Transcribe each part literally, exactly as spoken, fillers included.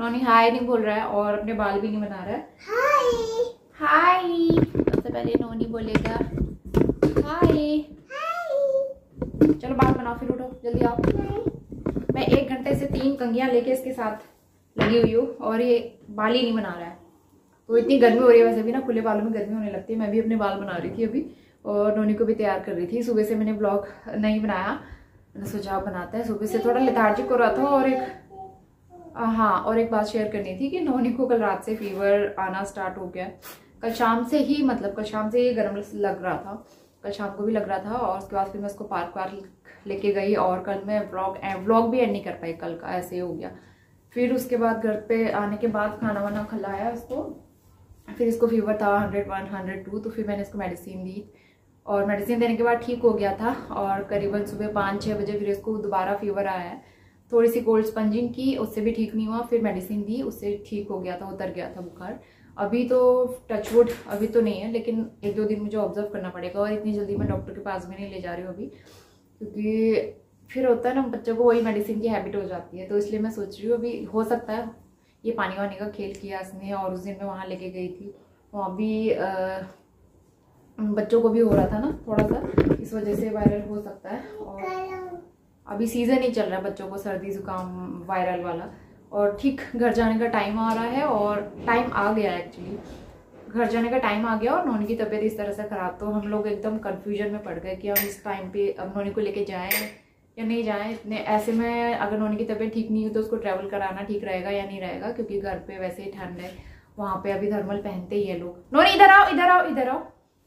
नोनी हाय नहीं बोल रहा है और अपने बाल भी नहीं बना रहा है। हाय हाय सबसे पहले नोनी बोलेगा हाय। चलो बाल बनाओ फिर, उठो जल्दी आओ। मैं एक घंटे से तीन कंघियां लेके इसके साथ लगी हुई हूँ और ये बाल ही नहीं बना रहा है। तो इतनी गर्मी हो रही है, वैसे भी ना खुले बालों में गर्मी होने लगती है। मैं भी अपने बाल बना रही थी अभी और नोनी को भी तैयार कर रही थी। सुबह से मैंने ब्लॉग नहीं बनाया, मैंने सोचा बनाता है। सुबह से थोड़ा लेथार्जिक हो रहा था। और एक हाँ और एक बात शेयर करनी थी कि नोनी को कल रात से फीवर आना स्टार्ट हो गया। कल शाम से ही, मतलब कल शाम से ही गर्म लग रहा था, कल शाम को भी लग रहा था। और उसके बाद फिर मैं उसको पार्क वार्क लेके गई और कल मैं व्लॉग व्लॉग भी एंड नहीं कर पाई, कल का ऐसे ही हो गया। फिर उसके बाद घर पे आने के बाद खाना वाना खिलाया उसको, फिर इसको फीवर था हंड्रेड वन हंड्रेड टू, तो फिर मैंने इसको मेडिसिन दी और मेडिसिन देने के बाद ठीक हो गया था। और करीबन सुबह पाँच छः बजे फिर इसको दोबारा फीवर आया है। थोड़ी सी कोल्ड स्पंजिंग की, उससे भी ठीक नहीं हुआ। फिर मेडिसिन दी, उससे ठीक हो गया था, उतर गया था बुखार। अभी तो टचवुड अभी तो नहीं है, लेकिन एक दो दिन मुझे ऑब्जर्व करना पड़ेगा। और इतनी जल्दी मैं डॉक्टर के पास भी नहीं ले जा रही हूँ अभी, क्योंकि फिर होता है ना बच्चों को वही मेडिसिन की हैबिट हो जाती है। तो इसलिए मैं सोच रही हूँ अभी हो सकता है ये पानी वानी का खेल किया इसने। और उस दिन मैं वहाँ लेके गई थी, वहाँ भी आ, बच्चों को भी हो रहा था ना थोड़ा सा, इस वजह से वायरल हो सकता है। और अभी सीज़न ही चल रहा है बच्चों को सर्दी जुकाम वायरल वाला। और ठीक घर जाने का टाइम आ रहा है और टाइम आ गया एक्चुअली, घर जाने का टाइम आ गया। और नोनी की तबीयत इस तरह से ख़राब, तो हम लोग एकदम कन्फ्यूजन में पड़ गए कि हम इस टाइम पे अब नोनी को लेके जाएँ या नहीं जाएँ। इतने ऐसे में अगर नोनी की तबीयत ठीक नहीं हुई तो उसको ट्रैवल कराना ठीक रहेगा या नहीं रहेगा, क्योंकि घर पे वैसे ही ठंड है, वहाँ पे अभी थर्मल पहनते ही है लोग। नोनी इधर आओ इधर आओ इधर आओ।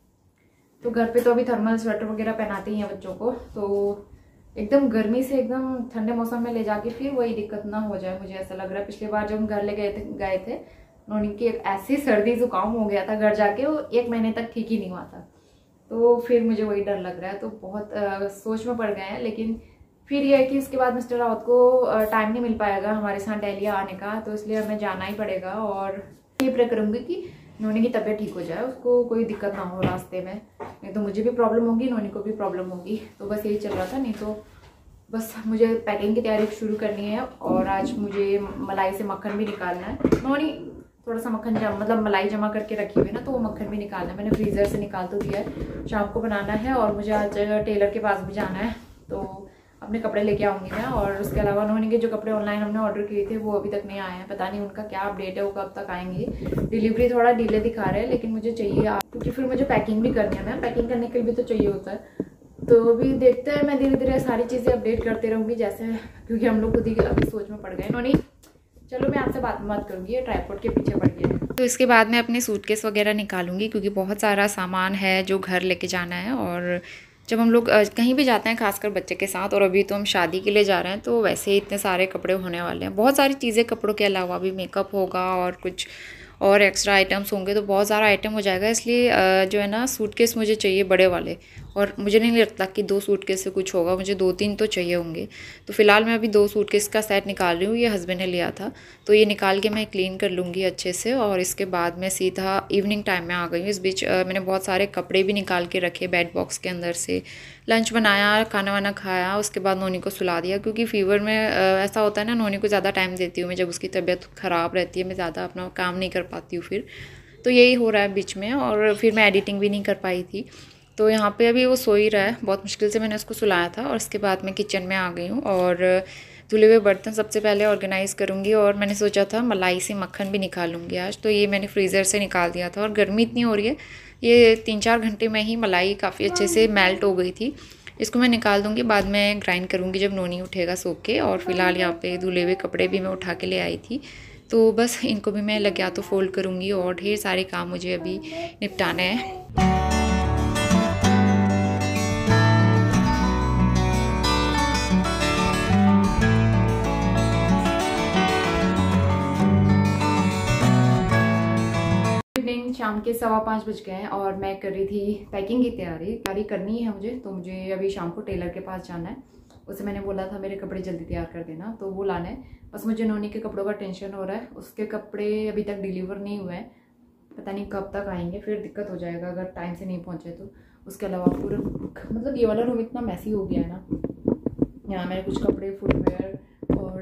तो घर पे तो अभी थर्मल स्वेटर वगैरह पहनाते ही हैं बच्चों को। तो एकदम गर्मी से एकदम ठंडे मौसम में ले जाके फिर वही दिक्कत ना हो जाए, मुझे ऐसा लग रहा है। पिछली बार जब हम घर ले गए थे गए थे नोनी की ऐसी सर्दी जुकाम हो गया था घर जाके, वो एक महीने तक ठीक ही नहीं हुआ था। तो फिर मुझे वही डर लग रहा है। तो बहुत आ, सोच में पड़ गए हैं। लेकिन फिर यह है कि उसके बाद मिस्टर रावत को टाइम नहीं मिल पाएगा हमारे साथ दिल्ली आने का, तो इसलिए हमें जाना ही पड़ेगा। और ये प्रे करूँगी कि नोनी की तबीयत ठीक हो जाए, उसको कोई दिक्कत ना हो रास्ते में, नहीं तो मुझे भी प्रॉब्लम होगी, नोनी को भी प्रॉब्लम होगी। तो बस यही चल रहा था। नहीं तो बस मुझे पैकिंग की तैयारी शुरू करनी है। और आज मुझे मलाई से मक्खन भी निकालना है। नोनी थोड़ा सा मक्खन जम मतलब मलाई जमा करके रखी हुई है ना, तो वो मक्खन भी निकालना है। मैंने फ्रीज़र से निकाल तो दिया है, शाम को बनाना है। और मुझे आज टेलर के पास भी जाना है, तो अपने कपड़े लेके आऊँगी मैं। और उसके अलावा नोनी के जो कपड़े ऑनलाइन हमने ऑर्डर किए थे वो अभी तक नहीं आए हैं, पता नहीं उनका क्या अपडेट है, वो कब तक आएंगे। डिलीवरी थोड़ा डिले दिखा रहे हैं, लेकिन मुझे चाहिए, क्योंकि फिर मुझे पैकिंग भी करनी है ना, पैकिंग करने के लिए भी तो चाहिए होता है। तो अभी देखते हैं, मैं धीरे धीरे सारी चीज़ें अपडेट करते रहूँगी जैसे, क्योंकि हम लोग खुद ही अभी सोच में पड़ गए। नोनी चलो मैं आपसे बात मत करूँगी, ये ट्राइपॉड के पीछे पड़ गया है। तो इसके बाद मैं अपने सूटकेस वगैरह निकालूंगी, क्योंकि बहुत सारा सामान है जो घर लेके जाना है। और जब हम लोग कहीं भी जाते हैं, खासकर बच्चे के साथ, और अभी तो हम शादी के लिए जा रहे हैं, तो वैसे ही इतने सारे कपड़े होने वाले हैं। बहुत सारी चीज़ें कपड़ों के अलावा भी मेकअप होगा और कुछ और एक्स्ट्रा आइटम्स होंगे, तो बहुत सारा आइटम हो जाएगा। इसलिए जो है ना सूटकेस मुझे चाहिए बड़े वाले, और मुझे नहीं लगता कि दो सूटकेस से कुछ होगा, मुझे दो तीन तो चाहिए होंगे। तो फिलहाल मैं अभी दो सूटकेस का सेट निकाल रही हूँ, ये हस्बैंड ने लिया था, तो ये निकाल के मैं क्लीन कर लूँगी अच्छे से। और इसके बाद मैं सीधा इवनिंग टाइम में आ गई हूँ। इस बीच मैंने बहुत सारे कपड़े भी निकाल के रखे बेड बॉक्स के अंदर से। लंच बनाया, खाना वाना खाया, उसके बाद नोनी को सुला दिया, क्योंकि फीवर में ऐसा होता है ना, नोनी को ज़्यादा टाइम देती हूँ मैं, जब उसकी तबीयत ख़राब रहती है मैं ज़्यादा अपना काम नहीं कर पाती हूँ फिर। तो यही हो रहा है बीच में। और फिर मैं एडिटिंग भी नहीं कर पाई थी। तो यहाँ पे अभी वो सो ही रहा है, बहुत मुश्किल से मैंने उसको सुलाया था। और उसके बाद मैं किचन में आ गई हूँ और धुले हुए बर्तन सबसे पहले ऑर्गेनाइज़ करूँगी। और मैंने सोचा था मलाई से मक्खन भी निकालूंगी आज, तो ये मैंने फ्रीज़र से निकाल दिया था। और गर्मी इतनी हो रही है, ये तीन चार घंटे में ही मलाई काफ़ी अच्छे से मेल्ट हो गई थी। इसको मैं निकाल दूँगी, बाद में ग्राइंड करूँगी जब नोनी उठेगा सो के। और फिलहाल यहाँ पे धुले हुए कपड़े भी मैं उठा के ले आई थी, तो बस इनको भी मैं लग या तो फोल्ड करूँगी। और ढेर सारे काम मुझे अभी निपटाने हैं। शाम के सवा पाँच बज गए हैं और मैं कर रही थी पैकिंग की तैयारी तैयारी करनी है मुझे। तो मुझे अभी शाम को टेलर के पास जाना है, उससे मैंने बोला था मेरे कपड़े जल्दी तैयार कर देना, तो वो लाना है। बस मुझे नोनी के कपड़ों का टेंशन हो रहा है, उसके कपड़े अभी तक डिलीवर नहीं हुए हैं, पता नहीं कब तक आएंगे, फिर दिक्कत हो जाएगा अगर टाइम से नहीं पहुँचे तो। उसके अलावा पूरा मतलब ये वाला रूम इतना मैसी हो गया है ना, यहाँ मैंने कुछ कपड़े फुटवेयर और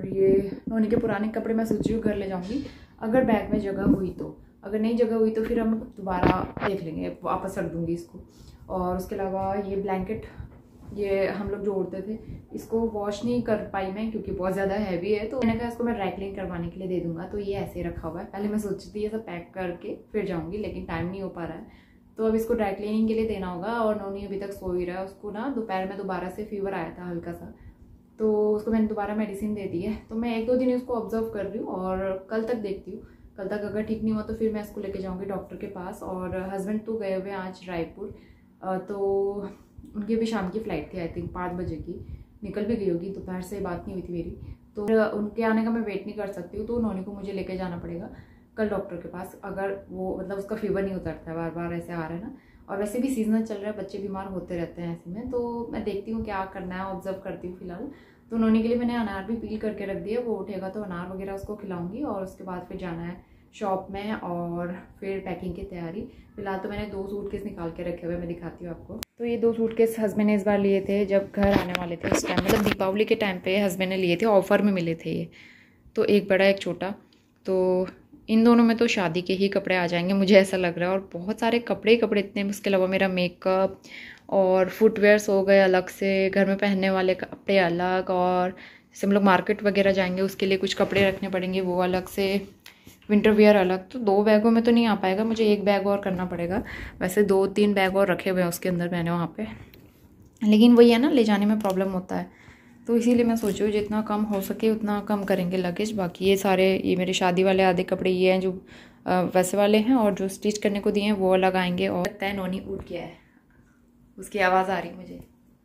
और ये नोनी के पुराने कपड़े मैं सोच रही हूँ घर ले जाऊँगी, अगर बैग में जगह हुई तो। अगर नहीं जगह हुई तो फिर हम दोबारा देख लेंगे, वापस रख दूँगी इसको। और उसके अलावा ये ब्लैंकेट, ये हम लोग जो ओढ़ते थे, इसको वॉश नहीं कर पाई मैं क्योंकि बहुत ज़्यादा हैवी है, तो मैंने कहा इसको मैं ड्राई क्लीन करवाने के लिए दे दूँगा। तो ये ऐसे रखा हुआ है। पहले मैं सोची थी ये सब पैक करके फिर जाऊँगी, लेकिन टाइम नहीं हो पा रहा है, तो अब इसको ड्राई क्लीनिंग के लिए देना होगा। और नोनी अभी तक सो ही रहा है, उसको ना दोपहर में दोबारा से फीवर आया था हल्का सा, तो उसको मैंने दोबारा मेडिसिन दे दी है। तो मैं एक दो दिन उसको ऑब्जर्व कर रही हूँ और कल तक देखती हूँ। कल तक अगर ठीक नहीं हुआ तो फिर मैं इसको लेके जाऊँगी डॉक्टर के पास। और हस्बैंड तो गए हुए आज रायपुर, तो उनकी भी शाम की फ़्लाइट थी, आई थिंक पाँच बजे की, निकल भी गई होगी। दोपहर से बात नहीं हुई थी मेरी, तो उनके आने का मैं वेट नहीं कर सकती हूँ, तो नोनी को मुझे लेके जाना पड़ेगा कल डॉक्टर के पास। अगर वो मतलब उसका फीवर नहीं उतरता है, बार बार ऐसे आ रहा है ना, और वैसे भी सीजनल चल रहा है, बच्चे बीमार होते रहते हैं ऐसे में, तो मैं देखती हूँ क्या करना है, ऑब्जर्व करती हूँ फिलहाल। तो नोनी के लिए मैंने अनार भी पील करके रख दिया, वो उठेगा तो अनार वगैरह उसको खिलाऊंगी। और उसके बाद फिर जाना है शॉप में और फिर पैकिंग की तैयारी। फिलहाल तो मैंने दो सूटकेस निकाल के रखे हुए, मैं दिखाती हूँ आपको। तो ये दो सूटकेस हस्बैंड ने इस बार लिए थे जब घर आने वाले थे उस टाइम, मतलब दीपावली के टाइम पे हस्बैंड ने लिए थे, ऑफर में मिले थे ये, तो एक बड़ा एक छोटा। तो इन दोनों में तो शादी के ही कपड़े आ जाएंगे मुझे ऐसा लग रहा है। और बहुत सारे कपड़े कपड़े इतने, उसके अलावा मेरा मेकअप और फुटवेयर्स हो गए अलग से, घर में पहनने वाले कपड़े अलग, और जैसे हम लोग मार्केट वगैरह जाएंगे उसके लिए कुछ कपड़े रखने पड़ेंगे वो अलग से, विंटर वियर अलग। तो दो बैगों में तो नहीं आ पाएगा, मुझे एक बैग और करना पड़ेगा। वैसे दो तीन बैग और रखे हुए हैं उसके अंदर मैंने वहाँ पे, लेकिन वही है ना, ले जाने में प्रॉब्लम होता है, तो इसीलिए मैं सोच रही हूँ जितना कम हो सके उतना कम करेंगे लगेज। बाकी ये सारे, ये मेरे शादी वाले आधे कपड़े ये हैं जो वैसे वाले हैं, और जो स्टिच करने को दिए हैं वो अलग आएंगे। और लगता है नोनी उठ गया है, उसकी आवाज़ आ रही मुझे।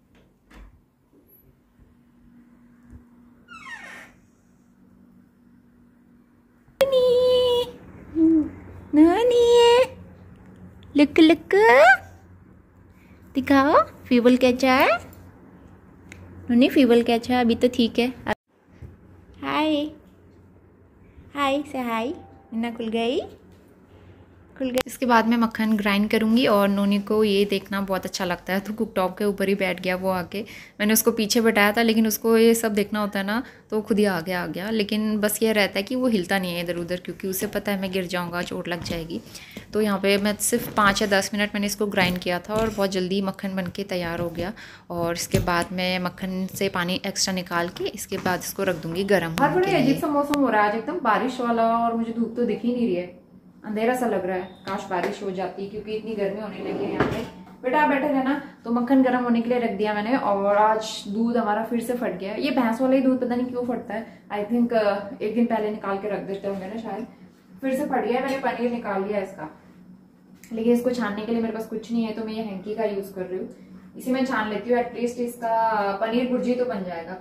नानी लुक लुक दिखाओ, फीवल कैसा है नोनी, फीवल कैसा है? अभी तो ठीक है। हाय हाय से हाय, इन्ना खुल गई खुल गई। इसके बाद मैं मक्खन ग्राइंड करूँगी, और नोनी को ये देखना बहुत अच्छा लगता है, तो कुकटॉप के ऊपर ही बैठ गया वो आके। मैंने उसको पीछे बैठाया था, लेकिन उसको ये सब देखना होता है ना, तो खुद ही आ गया आ गया लेकिन बस ये रहता है कि वो हिलता नहीं है इधर उधर, क्योंकि उसे पता है मैं गिर जाऊँगा, चोट लग जाएगी। तो यहाँ पे मैं सिर्फ पाँच या दस मिनट मैंने इसको ग्राइंड किया था, और बहुत जल्दी मक्खन बन के तैयार हो गया। और इसके बाद मैं मक्खन से पानी एक्स्ट्रा निकाल के इसके बाद इसको रख दूँगी गर्म। हर बड़े अजीब सा मौसम हो रहा है आज, एकदम बारिश वाला, और मुझे धूप तो दिख ही नहीं रही है, अंधेरा सा लग रहा है। काश बारिश हो जाती, क्योंकि इतनी गर्मी होने लगी है यहाँ पे। बेटा आप बैठे रहना। तो मक्खन गर्म होने के लिए रख दिया मैंने, और आज दूध हमारा फिर से फट गया। ये भैंस वाला ही दूध पता नहीं क्यों फटता है, आई थिंक एक दिन पहले निकाल के रख देते होंगे ना, शायद फिर से फट गया। मैंने पनीर निकाल लिया इसका, लेकिन इसको छानने के लिए मेरे पास कुछ नहीं है, तो मैं ये हैंकी का यूज कर रही हूँ, इसी में छान लेती हूँ। एटलीस्ट इसका पनीर भुर्जी तो बन जाएगा।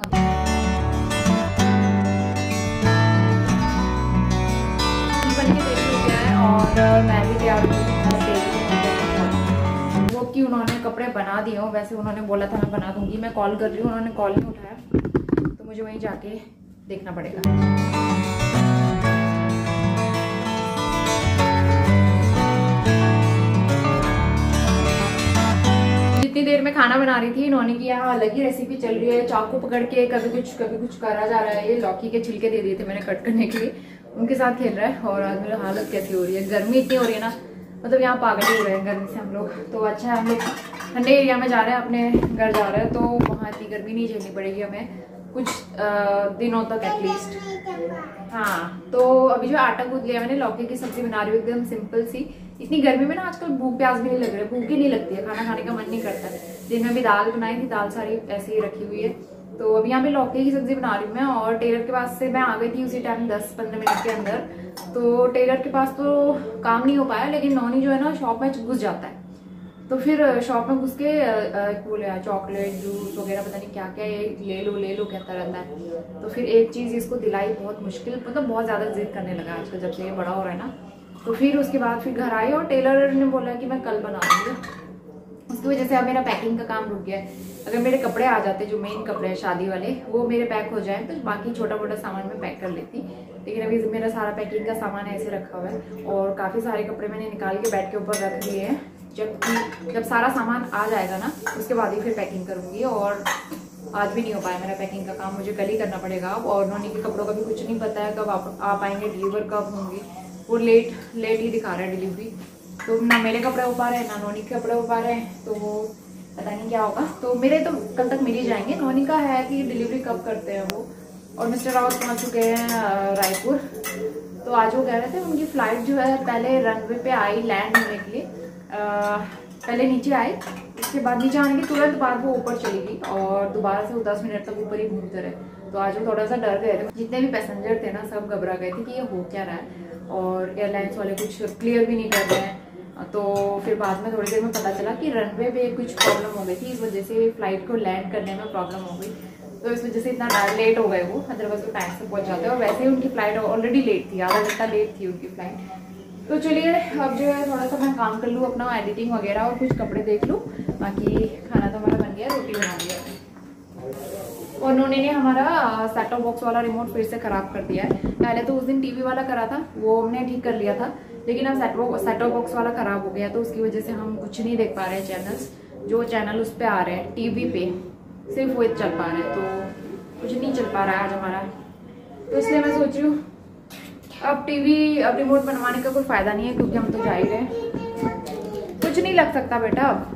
और मैं भी तैयार हूँ वो कि उन्होंने कपड़े बना दिए हो, वैसे उन्होंने बोला था मैं बना दूंगी। मैं कॉल कर रही हूँ, उन्होंने कॉल नहीं उठाया, तो मुझे वहीं जाके देखना पड़ेगा। जितनी देर में खाना बना रही थी, इन्होंने की यहाँ अलग ही रेसिपी चल रही है, चाकू पकड़ के कभी कुछ कभी कुछ करा जा रहा है। ये लौकी के छिलके दे दिए थे मैंने कट करने के लिए, उनके साथ खेल रहा है। और आज मेरी हालत कैसी हो रही है, गर्मी इतनी हो रही है ना, मतलब यहाँ पागल ही हो रहे हैं गर्मी से हम लोग। तो अच्छा है हम लोग ठंडे एरिया में जा रहे हैं, अपने घर जा रहे हैं, तो वहाँ इतनी गर्मी नहीं झेलनी पड़ेगी हमें कुछ आ, दिनों तक एटलीस्ट। हाँ, तो अभी जो आटा गूंथ लिया मैंने, लौकी की सब्जी बना रही हूँ एकदम सिंपल सी। इतनी गर्मी में ना आजकल भूख प्यास भी नहीं लग रही है, भूख ही नहीं लगती है, खाना खाने का मन नहीं करता। दिन में भी दाल बनाई थी, दाल सारी ऐसे ही रखी हुई है। तो अभी यहाँ पे लौकी की सब्जी बना रही हूँ मैं, और टेलर के पास से मैं आ गई थी उसी टाइम दस पंद्रह मिनट के अंदर। तो टेलर के पास तो काम नहीं हो पाया, लेकिन नौनी जो है ना शॉप में घुस जाता है, तो फिर शॉप में घुस के बोले चॉकलेट जूस वगैरह पता नहीं क्या क्या ले लो ले लो कहता रहता है। तो फिर एक चीज़ इसको दिलाई बहुत मुश्किल, मतलब बहुत ज़्यादा जिद करने लगा आजकल जब से ये बड़ा हो रहा है ना। तो फिर उसके बाद फिर घर आई, और टेलर ने बोला कि मैं कल बना दूँगी। उसकी वजह से अब मेरा पैकिंग का काम रुक गया है। अगर मेरे कपड़े आ जाते, जो मेन कपड़े हैं शादी वाले, वो मेरे पैक हो जाए, तो बाकी छोटा मोटा सामान मैं पैक कर लेती। लेकिन अभी मेरा सारा पैकिंग का सामान ऐसे रखा हुआ है, और काफ़ी सारे कपड़े मैंने निकाल के बेड के ऊपर रख दिए हैं। जब जब सारा सामान आ जाएगा ना, उसके बाद ही फिर पैकिंग करूँगी। और आज भी नहीं हो पाया मेरा पैकिंग का काम, मुझे कल ही करना पड़ेगा अब। और नोनी के कपड़ों का भी कुछ नहीं पता है कब आप आ पाएंगे, डिलीवर कब होंगे, वो लेट लेट ही दिखा रहा है डिलीवरी। तो ना मेरे कपड़े हो पा रहे हैं ना नोनी के कपड़े हो पा रहे हैं, तो पता नहीं क्या होगा। तो मेरे तो कल तक मिल ही जाएंगे, नोनी का है कि डिलीवरी कब करते हैं वो। और मिस्टर रावत पहुँच चुके हैं रायपुर। तो आज वो कह रहे थे उनकी फ़्लाइट जो है पहले रनवे पे आई लैंड होने के लिए, आ, पहले नीचे आए, उसके बाद नीचे आने के तुरंत बाद वो ऊपर चली गई और दोबारा से वो दस मिनट तक ऊपर ही घूमते रहे। तो आज वो थोड़ा सा डर गए थे, जितने भी पैसेंजर थे ना सब घबरा गए थे कि ये हो क्या रहा है, और एयरलाइंस वाले कुछ क्लियर भी नहीं कर रहे हैं। तो फिर बाद में थोड़ी देर में पता चला कि रनवे पे कुछ प्रॉब्लम हो गई थी, इस वजह से फ्लाइट को लैंड करने में प्रॉब्लम हो गई। तो इस वजह से इतना लेट हो गए वो, अदरवाइज वो टाइम से पहुंच जाते हैं। और वैसे ही उनकी फ़्लाइट ऑलरेडी लेट थी, आधा घंटा लेट थी उनकी फ़्लाइट। तो चलिए अब जो है थोड़ा सा मैं काम कर लूँ अपना, एडिटिंग वगैरह और कुछ कपड़े देख लूँ। बाकी खाना तो हमारा बन गया, रोटी बना दिया है। और उन्होंने ने हमारा सेट टॉप बॉक्स वाला रिमोट फिर से ख़राब कर दिया है। पहले तो उस दिन टीवी वाला करा था, वो हमने ठीक कर लिया था, लेकिन अब सेट सेट टॉप बॉक्स वाला ख़राब हो गया, तो उसकी वजह से हम कुछ नहीं देख पा रहे हैं चैनल्स। जो चैनल उस पर आ रहे हैं टीवी पे सिर्फ वो चल पा रहे हैं, तो कुछ नहीं चल पा रहा है आज हमारा। तो इसलिए मैं सोच रही हूँ अब टीवी अब रिमोट बनवाने का कोई फ़ायदा नहीं है, क्योंकि हम तो जा ही रहे हैं, कुछ नहीं लग सकता बेटा, अब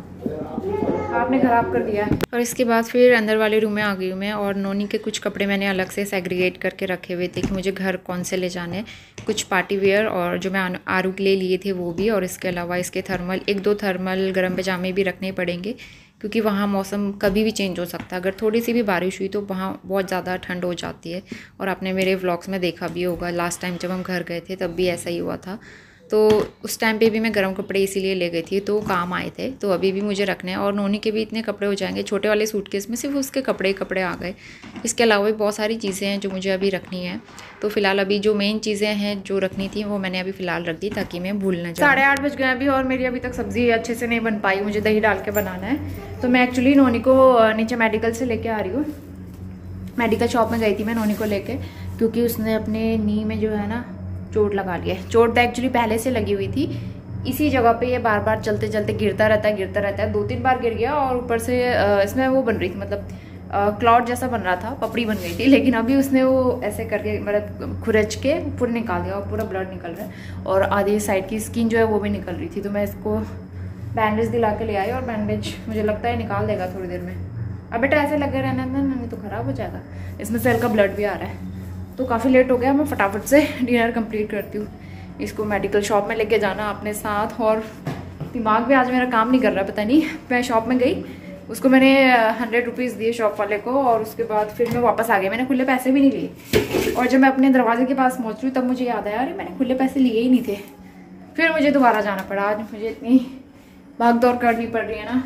आपने ख़राब कर दिया है। और इसके बाद फिर अंदर वाले रूम में आ गई हूँ मैं, और नोनी के कुछ कपड़े मैंने अलग से सेग्रीगेट करके रखे हुए थे कि मुझे घर कौन से ले जाने हैं। कुछ पार्टी वेयर और जो मैं आरू के लिए लिए थे वो भी, और इसके अलावा इसके थर्मल एक दो थर्मल गर्म पजामे भी रखने पड़ेंगे, क्योंकि वहाँ मौसम कभी भी चेंज हो सकता है। अगर थोड़ी सी भी बारिश हुई तो वहाँ बहुत ज़्यादा ठंड हो जाती है, और आपने मेरे व्लॉग्स में देखा भी होगा, लास्ट टाइम जब हम घर गए थे तब भी ऐसा ही हुआ था। तो उस टाइम पे भी मैं गर्म कपड़े इसीलिए ले गई थी, तो काम आए थे, तो अभी भी मुझे रखने हैं। और नोनी के भी इतने कपड़े हो जाएंगे, छोटे वाले सूटकेस में सिर्फ उसके कपड़े ही कपड़े आ गए। इसके अलावा भी बहुत सारी चीज़ें हैं जो मुझे अभी रखनी है। तो फिलहाल अभी जो मेन चीज़ें हैं जो रखनी थी वो मैंने अभी फ़िलहाल रख दी, ताकि मैं भूल ना जाऊँ। साढ़े आठ बज गए अभी, और मेरी अभी तक सब्ज़ी अच्छे से नहीं बन पाई, मुझे दही डाल के बनाना है। तो मैं एक्चुअली नोनी को नीचे मेडिकल से लेके आ रही हूँ। मेडिकल शॉप में गई थी मैं नोनी को लेके, क्योंकि उसने अपने नी में जो है ना चोट लगा लिया है। चोट तो एक्चुअली पहले से लगी हुई थी, इसी जगह पे ये बार बार चलते चलते गिरता रहता है गिरता रहता है दो तीन बार गिर गया, और ऊपर से इसमें वो बन रही थी, मतलब क्लॉट जैसा बन रहा था, पपड़ी बन गई थी। लेकिन अभी उसने वो ऐसे करके मतलब खुरच के पूरा निकाल दिया, और पूरा ब्लड निकल रहा है, और आधी साइड की स्किन जो है वो भी निकल रही थी। तो मैं इसको बैंडेज दिला के ले आई, और बैंडेज मुझे लगता है निकाल देगा थोड़ी देर में। अब बेटा ऐसे लगे रहना नहीं तो ख़राब हो जाएगा, इसमें से हल्का ब्लड भी आ रहा है। तो काफ़ी लेट हो गया, मैं फटाफट से डिनर कंप्लीट करती हूँ। इसको मेडिकल शॉप में लेके जाना अपने साथ, और दिमाग भी आज मेरा काम नहीं कर रहा, पता नहीं। मैं शॉप में गई, उसको मैंने हंड्रेड रुपीज़ दिए शॉप वाले को, और उसके बाद फिर मैं वापस आ गया, मैंने खुले पैसे भी नहीं लिए। और जब मैं अपने दरवाजे के पास पहुँच रही हूँ तब मुझे याद आया अरे मैंने खुले पैसे लिए ही नहीं थे। फिर मुझे दोबारा जाना पड़ा। आज मुझे इतनी भाग दौड़ करनी पड़ रही है ना,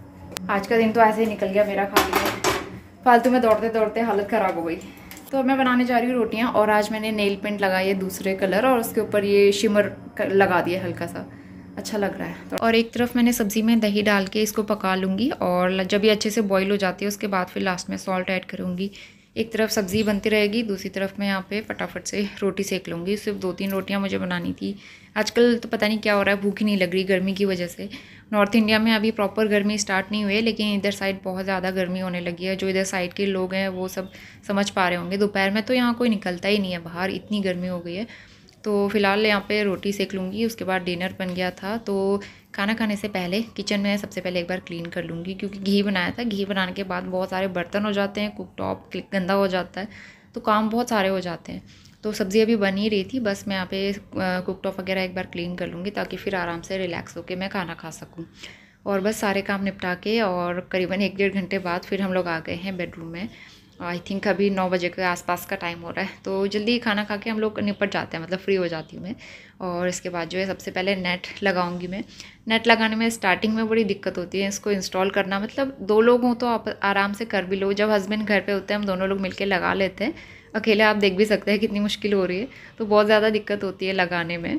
आज का दिन तो ऐसे ही निकल गया मेरा खाली में, फालतू में दौड़ते दौड़ते हालत ख़राब हो गई। तो मैं बनाने जा रही हूँ रोटियाँ, और आज मैंने नेल पेंट लगाई है दूसरे कलर, और उसके ऊपर ये शिमर लगा दिया हल्का सा, अच्छा लग रहा है। और एक तरफ मैंने सब्ज़ी में दही डाल के इसको पका लूँगी, और जब ये अच्छे से बॉईल हो जाती है उसके बाद फिर लास्ट में सॉल्ट ऐड करूँगी। एक तरफ सब्ज़ी बनती रहेगी, दूसरी तरफ मैं यहाँ पे फटाफट से रोटी सेक लूँगी। सिर्फ दो तीन रोटियाँ मुझे बनानी थी। आजकल तो पता नहीं क्या हो रहा है, भूख ही नहीं लग रही गर्मी की वजह से। नॉर्थ इंडिया में अभी प्रॉपर गर्मी स्टार्ट नहीं हुई है, लेकिन इधर साइड बहुत ज़्यादा गर्मी होने लगी है। जो इधर साइड के लोग हैं वो सब समझ पा रहे होंगे। दोपहर में तो यहाँ कोई निकलता ही नहीं है बाहर, इतनी गर्मी हो गई है। तो फ़िलहाल यहाँ पे रोटी सेक लूँगी, उसके बाद डिनर बन गया था। तो खाना खाने से पहले किचन में सबसे पहले एक बार क्लीन कर लूँगी, क्योंकि घी बनाया था। घी बनाने के बाद बहुत सारे बर्तन हो जाते हैं, कुक टॉप गंदा हो जाता है, तो काम बहुत सारे हो जाते हैं। तो सब्ज़ी अभी बन ही रही थी, बस मैं यहाँ पे कुक टॉप वगैरह एक बार क्लीन कर लूँगी, ताकि फिर आराम से रिलैक्स होकर मैं खाना खा सकूँ। और बस सारे काम निपटा के, और करीबन एक डेढ़ घंटे बाद फिर हम लोग आ गए हैं बेडरूम में। आई थिंक अभी नौ बजे के आसपास का टाइम हो रहा है, तो जल्दी खाना खा के हम लोग निपट जाते हैं, मतलब फ्री हो जाती हूँ मैं। और इसके बाद जो है सबसे पहले नेट लगाऊंगी मैं। नेट लगाने में स्टार्टिंग में बड़ी दिक्कत होती है इसको इंस्टॉल करना, मतलब दो लोग हों तो आप आराम से कर भी लो। जब हस्बैंड घर पे होते हैं हम दोनों लोग मिलके लगा लेते हैं, अकेले आप देख भी सकते हैं कितनी मुश्किल हो रही है, तो बहुत ज़्यादा दिक्कत होती है लगाने में।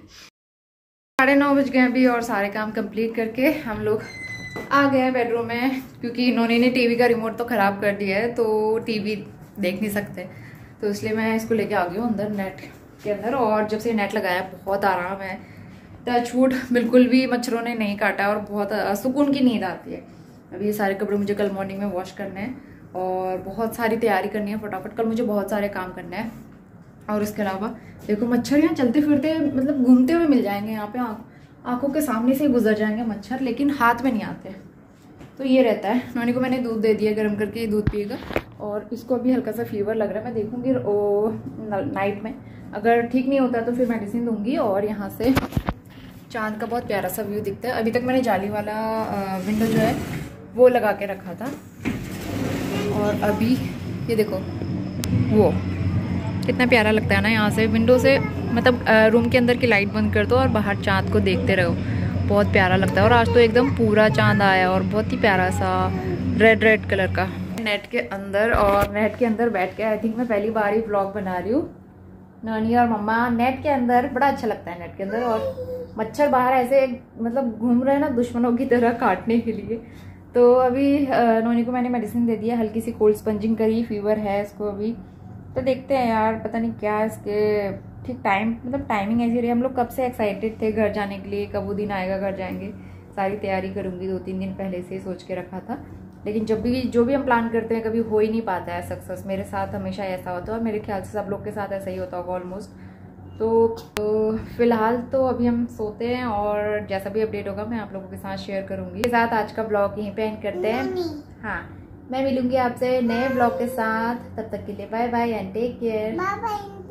साढ़े नौ बज गए अभी, और सारे काम कंप्लीट करके हम लोग आ गए हैं बेडरूम में, क्योंकि इन्होंने ने टीवी का रिमोट तो ख़राब कर दिया है, तो टीवी देख नहीं सकते, तो इसलिए मैं इसको लेके आ गई हूँ अंदर नेट के अंदर। और जब से नेट लगाया बहुत आराम है, टचवुड बिल्कुल भी मच्छरों ने नहीं काटा, और बहुत सुकून की नींद आती है। अभी ये सारे कपड़े मुझे कल मॉर्निंग में वॉश करने हैं, और बहुत सारी तैयारी करनी है फटाफट। कल मुझे बहुत सारे काम करना है। और इसके अलावा देखो मच्छर यहाँ चलते फिरते मतलब घूमते हुए मिल जाएंगे, यहाँ पे आंखों के सामने से ही गुजर जाएंगे मच्छर, लेकिन हाथ में नहीं आते। तो ये रहता है। नोनी को मैंने दूध दे दिया गर्म करके, ये दूध पिएगा। और इसको अभी हल्का सा फीवर लग रहा है, मैं देखूंगी ओ नाइट में, अगर ठीक नहीं होता तो फिर मेडिसिन दूंगी। और यहाँ से चांद का बहुत प्यारा सा व्यू दिखता है। अभी तक मैंने जाली वाला विंडो जो है वो लगा के रखा था, और अभी ये देखो वो कितना प्यारा लगता है ना यहाँ से विंडो से, मतलब रूम के अंदर की लाइट बंद कर दो और बाहर चांद को देखते रहो, बहुत प्यारा लगता है। और आज तो एकदम पूरा चांद आया और बहुत ही प्यारा सा रेड रेड कलर का। नेट के अंदर और नेट के अंदर बैठ के आई थिंक मैं पहली बार ही व्लॉग बना रही हूँ। नानी और मम्मा नेट के अंदर, बड़ा अच्छा लगता है नेट के अंदर। और मच्छर बाहर ऐसे मतलब घूम रहे हैं ना दुश्मनों की तरह काटने के लिए। तो अभी नोनी को मैंने मेडिसिन दे दिया, हल्की सी कोल्ड स्पंजिंग करी, फीवर है इसको अभी। तो देखते हैं यार, पता नहीं क्या इसके ठीक टाइम मतलब टाइमिंग ऐसी रही। हम लोग कब से एक्साइटेड थे घर जाने के लिए, कब वो दिन आएगा घर जाएंगे। सारी तैयारी करूँगी, दो तीन दिन पहले से सोच के रखा था, लेकिन जब भी जो भी हम प्लान करते हैं कभी हो ही नहीं पाता है सक्सेस। मेरे साथ हमेशा ऐसा होता है और मेरे ख्याल से सब लोग के साथ ऐसा ही होता होगा ऑलमोस्ट। तो, तो फिलहाल तो अभी हम सोते हैं, और जैसा भी अपडेट होगा मैं आप लोगों के साथ शेयर करूंगी। के साथ आज का ब्लॉग यहीं पे एंड करते हैं। हाँ, मैं मिलूंगी आपसे नए ब्लॉग के साथ, तब तक के लिए bye bye and take care.